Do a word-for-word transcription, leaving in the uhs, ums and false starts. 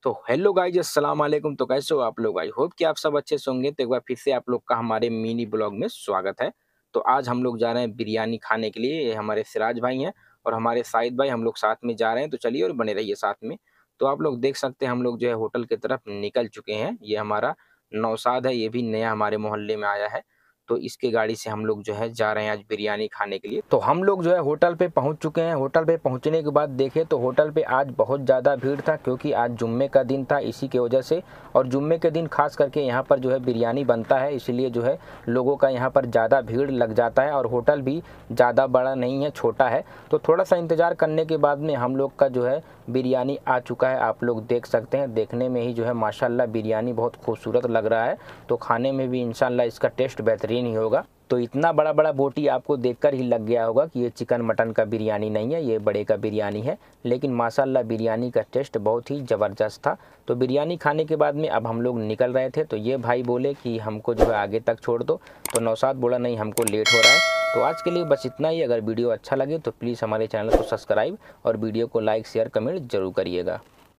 तो hello guys, अस्सलाम वालेकुम। तो कैसे हो आप लोग? आई होप कि आप सब अच्छे से होंगे। तो एक बार फिर से आप लोग का हमारे मिनी ब्लॉग में स्वागत है। तो आज हम लोग जा रहे हैं बिरयानी खाने के लिए। ये हमारे सिराज भाई हैं और हमारे साइद भाई, हम लोग साथ में जा रहे हैं। तो चलिए और बने रहिए साथ में। तो आप लोग देख सकते हैं हम लोग जो है होटल की तरफ निकल चुके हैं। ये हमारा नौशाद है, ये भी नया हमारे मोहल्ले में आया है। तो इसके गाड़ी से हम लोग जो है जा रहे हैं आज बिरयानी खाने के लिए। तो हम लोग जो है होटल पे पहुंच चुके हैं। होटल पे पहुंचने के बाद देखे तो होटल पे आज बहुत ज़्यादा भीड़ था, क्योंकि आज जुम्मे का दिन था, इसी के वजह से। और जुम्मे के दिन खास करके यहाँ पर जो है बिरयानी बनता है, इसलिए जो है लोगों का यहाँ पर ज़्यादा भीड़ लग जाता है। और होटल भी ज़्यादा बड़ा नहीं है, छोटा है। तो थोड़ा सा इंतज़ार करने के बाद में हम लोग का जो है बिरयानी आ चुका है। आप लोग देख सकते हैं, देखने में ही जो है माशाल्लाह बिरयानी बहुत खूबसूरत लग रहा है। तो खाने में भी इंशाल्लाह इसका टेस्ट बेहतरीन ही होगा। तो इतना बड़ा बड़ा बोटी आपको देखकर ही लग गया होगा कि ये चिकन मटन का बिरयानी नहीं है, ये बड़े का बिरयानी है। लेकिन माशाल्लाह बिरयानी का टेस्ट बहुत ही ज़बरदस्त था। तो बिरयानी खाने के बाद में अब हम लोग निकल रहे थे। तो ये भाई बोले कि हमको जो है आगे तक छोड़ दो। तो नौशाद बोला नहीं, हमको लेट हो रहा है। तो आज के लिए बस इतना ही। अगर वीडियो अच्छा लगे तो प्लीज़ हमारे चैनल को सब्सक्राइब और वीडियो को लाइक शेयर कमेंट जरूर करिएगा।